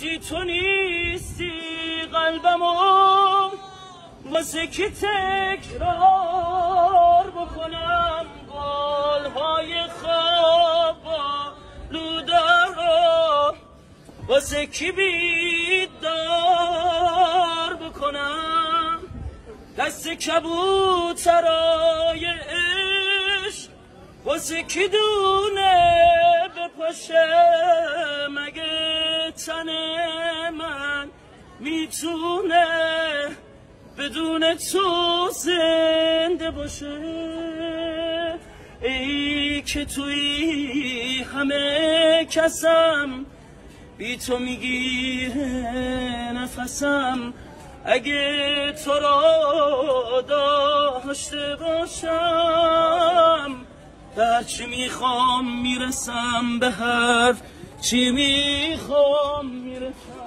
وقتی تو نیستی قلبمو واسه کی تکرار بکنم قولهای خواب لودر واسه کی بیدار بکنم دست کبوترای عشق واسه کی دونه بپاشه مگه تن من میتونه بدون تو زنده باشه ای که توی همه کسم بی تو میگیره نفسم اگه تو را داشته باشم در چی میخوام میرسم به حرف چی میخوام میرسم